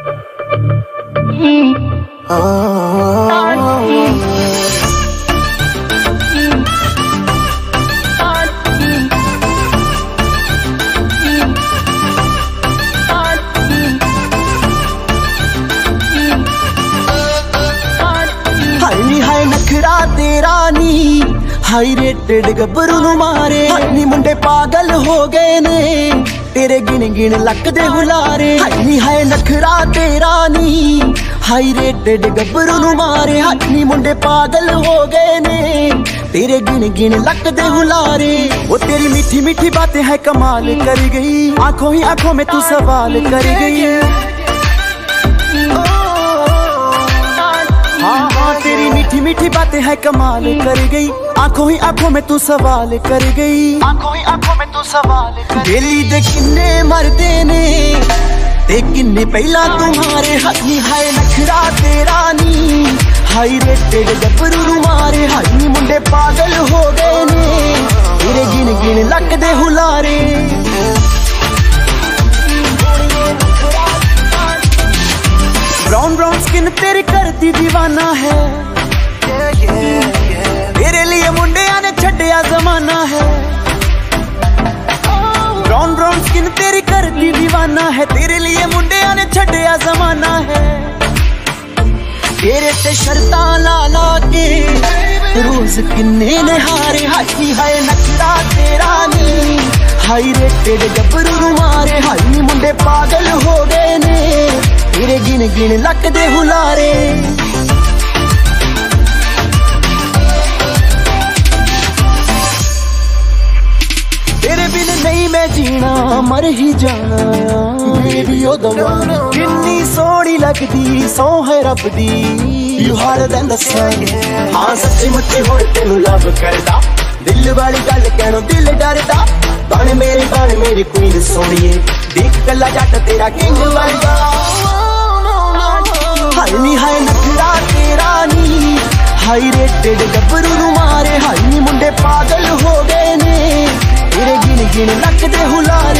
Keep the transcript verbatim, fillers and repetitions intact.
नखरा तेरा नी high rated गबरू नू मारे नी मुंडे पागल हो गए ने तेरे गिन गिन लक दे हुलारे नी हाय नखरा तेरा नी हाई रेटेड गबरू नू मारे नी मुंडे पागल हो गए ने तेरे गिन गिन लक दे हुलारे। वो तेरी मीठी मीठी बातें है कमाल कर गई, आंखों ही आंखों में तू सवाल कर गई। हाँ हाँ तेरी मीठी मीठी बातें है कमाल कर गई, आंखों ही आंखों में तू सवाल कर गई। आंखों ही आंखों में तू सवाल कर गई। दिल्ली दे किन्ने मरदे ने ते किन्ने पहला तुम्हारे हथी हाय नखरा तेरा नी हाई रेटेड गबरू मारे हाई मुंडे पागल हो गए ने तेरे गिन गिन लक दे हुलारे। ब्राउन ब्राउन स्किन तेरी करती दीवाना है, तेरे लिए मुंडिया ने छड्डिया जमाना है। ब्राउन ब्राउन स्किन तेरी करती दीवाना है, तेरे लिए मुंडिया ने छड्डिया जमाना है। तेरे ते शर्तां ला ला के रोज किन्ने ने हारे हाथी हाय नखरा तेरा नी हाई रेटेड गबरू मारे हाई मुंडे पागल हो गए ने तेरे गिन गिन लक दे हुलारे। तेरे बिन नहीं मैं जीना मर ही जाना बेबी ओ दवाना किन्नी सोहनी लगदी सौ है रब दी you harder than the sun. हाँ सच्ची मुच्ची होए तेनू लव करदा दिल वाली गल कहनो दिल डरदा बन मेरी बन मेरी क्वीन सोहणीए देख कला जट तेरा किंग बनदा। हाय नी हाय नखरा तेरा नी हाई रेटेड गबरू मारे हाई मुंडे पागल हो गए ने तेरे गिन गिन लक दे हुलारे।